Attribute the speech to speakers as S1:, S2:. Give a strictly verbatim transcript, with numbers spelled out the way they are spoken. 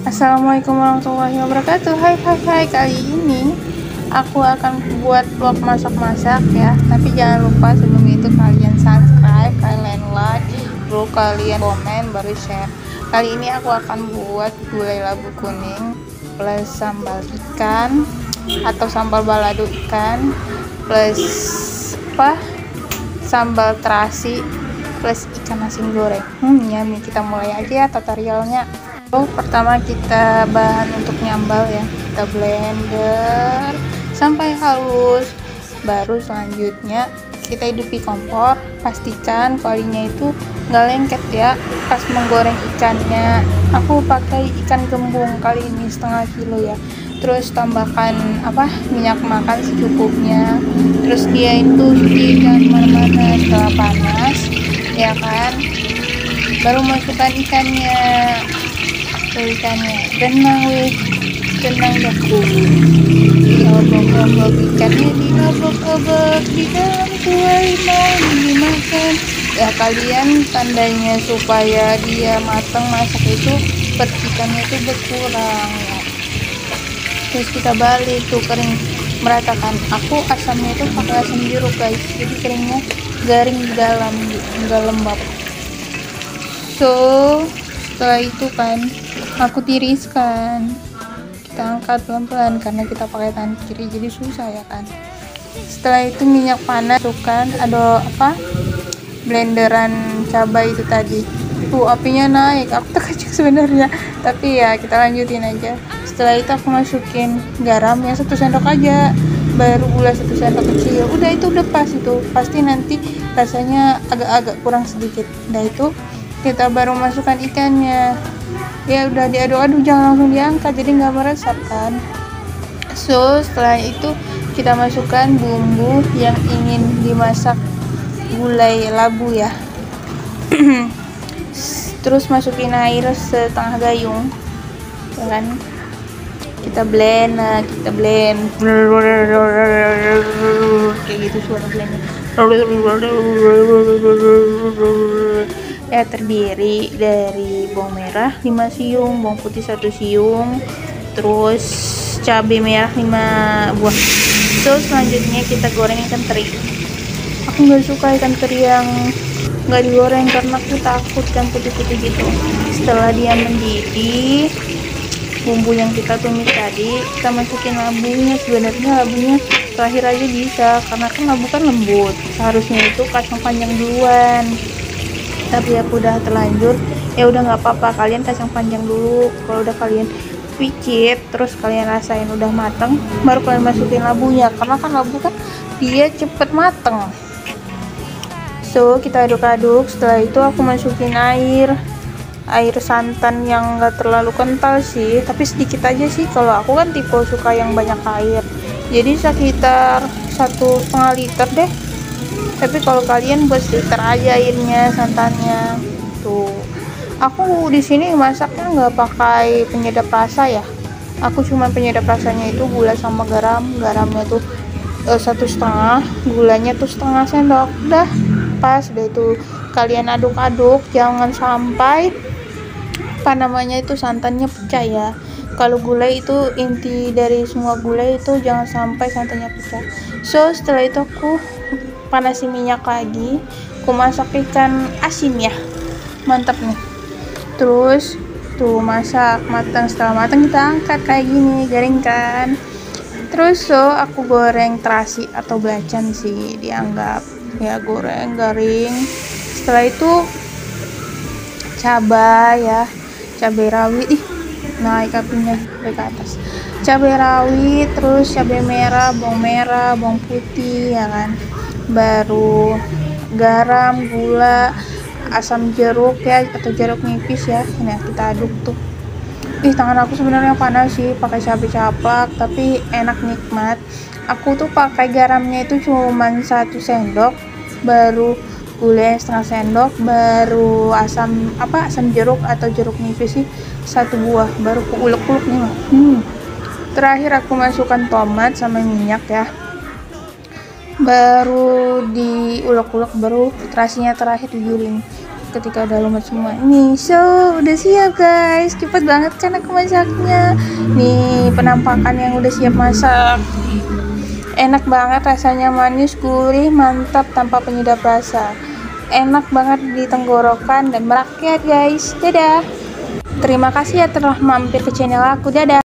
S1: Assalamualaikum warahmatullahi wabarakatuh. Hai hai hai, kali ini aku akan buat vlog masak-masak ya. Tapi jangan lupa sebelum itu kalian subscribe, kalian like, lalu kalian komen, baru share. Kali ini aku akan buat gulai labu kuning plus sambal ikan atau sambal balado ikan plus apa sambal terasi plus ikan asin goreng. Hmm, yummy. Kita mulai aja ya tutorialnya. Oh, pertama kita bahan untuk nyambal ya, kita blender sampai halus. Baru selanjutnya kita hidupi kompor, pastikan kualinya itu nggak lengket ya pas menggoreng ikannya. Aku pakai ikan gembung kali ini setengah kilo ya. Terus tambahkan apa minyak makan secukupnya. Terus dia itu ikan mana-mana setelah panas ya kan, baru masukkan ikannya. Ikannya tenang weh, tenang daku. Dilobok-lobok ikannya, dilobok-lobok di dalam kuali mau dimakan ya. Kalian tandanya supaya dia matang masak itu percikannya itu berkurang ya. Terus kita balik tuh kering meratakan. Aku asamnya itu pakai asam jeruk guys, jadi keringnya garing di dalam, enggak lembab. So setelah itu kan aku tiriskan, kita angkat pelan-pelan karena kita pakai tangan kiri jadi susah ya kan. Setelah itu minyak panas, masukkan ada apa blenderan cabai itu tadi. Tuh apinya naik, aku terkejut sebenarnya, tapi ya kita lanjutin aja. Setelah itu aku masukin garam ya satu sendok aja, baru gula satu sendok kecil. Udah itu udah pas, itu pasti nanti rasanya agak-agak kurang sedikit. Udah itu kita baru masukkan ikannya ya, udah diaduk-aduk, jangan langsung diangkat jadi nggak meresap kan. So setelah itu kita masukkan bumbu yang ingin dimasak gulai labu ya. Terus masukin air setengah gayung ya kan, kita blend, nah kita blend kayak gitu suara blendnya ya. Terdiri dari bawang merah lima siung, bawang putih satu siung, terus cabai merah lima buah. Terus selanjutnya kita goreng ikan teri. Aku nggak suka ikan teri yang nggak digoreng karena aku takut kan putih-putih gitu. Setelah dia mendidih, bumbu yang kita tumis tadi kita masukin labunya. Sebenarnya labunya terakhir aja bisa karena kan labu kan lembut, seharusnya itu kacang panjang duluan, tapi aku udah terlanjur ya udah nggak apa-apa, kalian kacang panjang dulu. Kalau udah kalian picit terus kalian rasain udah mateng, baru kalian masukin labunya karena kan labu kan dia cepet mateng. So kita aduk-aduk. Setelah itu aku masukin air air santan yang enggak terlalu kental sih, tapi sedikit aja sih. Kalau aku kan tipe suka yang banyak air, jadi sekitar satu setengah liter deh. Tapi kalau kalian buat liter aja airnya, santannya tuh. Aku di sini masaknya nggak pakai penyedap rasa ya, aku cuma penyedap rasanya itu gula sama garam. Garamnya tuh eh, satu setengah, gulanya tuh setengah sendok, udah pas deh. Itu kalian aduk-aduk, jangan sampai apa namanya itu santannya pecah ya. Kalau gulai itu inti dari semua gulai itu jangan sampai santannya pecah. So setelah itu aku panasin minyak lagi, aku masak ikan asin ya, mantap nih. Terus tuh masak matang, setelah matang kita angkat kayak gini, garingkan. Terus so aku goreng terasi atau belacan sih dianggap ya, goreng garing. Setelah itu cabai ya, cabai rawit, ih naik apinya ke atas. Cabai rawit, terus cabai merah, bawang merah, bawang putih ya kan, baru garam, gula, asam jeruk ya atau jeruk nipis ya. Nah kita aduk tuh. Ih tangan aku sebenarnya panas sih pakai cabai caplak, tapi enak nikmat. Aku tuh pakai garamnya itu cuman satu sendok, baru gula setengah sendok, baru asam apa asam jeruk atau jeruk nipis sih satu buah, baru ku ulek-ulek nih mah. Hmm. Terakhir aku masukkan tomat sama minyak ya, baru diulek-ulek, baru terasinya terakhir digiling. ketika udah lumet semua. Ini so udah siap guys, cepet banget kan aku masaknya. Nih penampakan yang udah siap masak. Enak banget rasanya, manis, gurih, mantap tanpa penyedap rasa. Enak banget di tenggorokan dan merakyat guys. Dadah. Terima kasih ya telah mampir ke channel aku. Dadah.